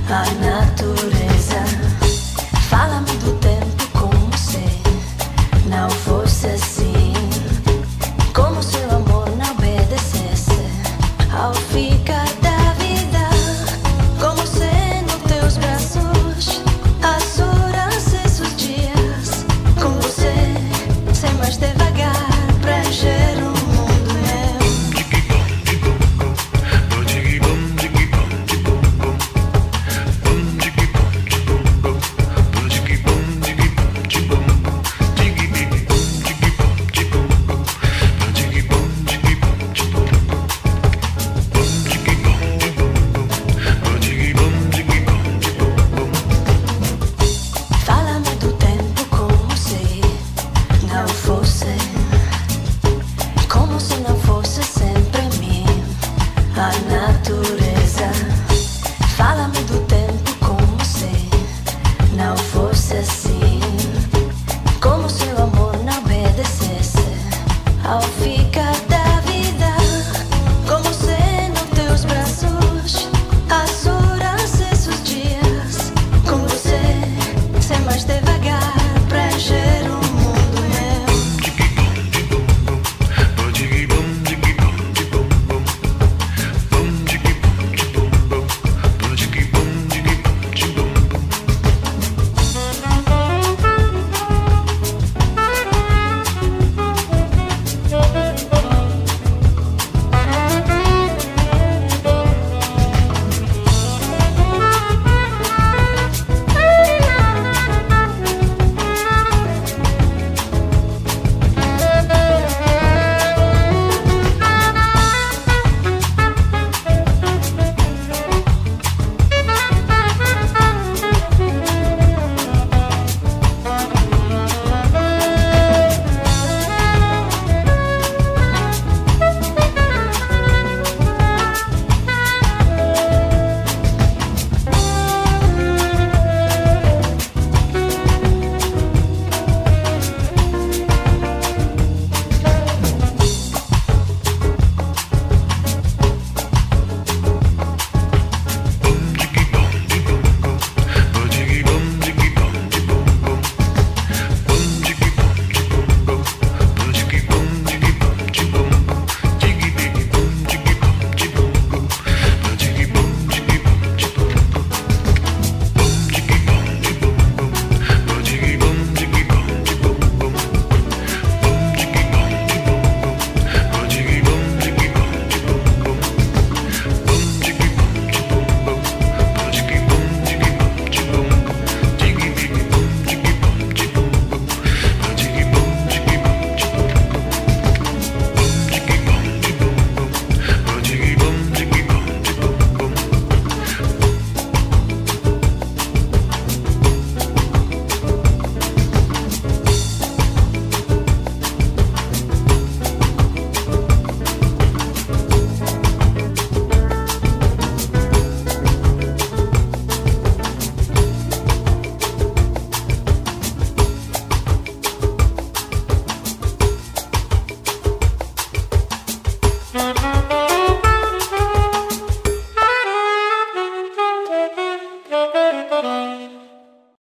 a natureza. Fala-me do tempo como se não fosse assim, como se o amor não obedecesse ao ficar da vida, como se nos teus braços as horas e os dias, com você ser mais devagar, preencher o mundo meu. Fala-me do tempo como se não fosse, como se não fosse sempre mim, a natureza. Fala-me do tempo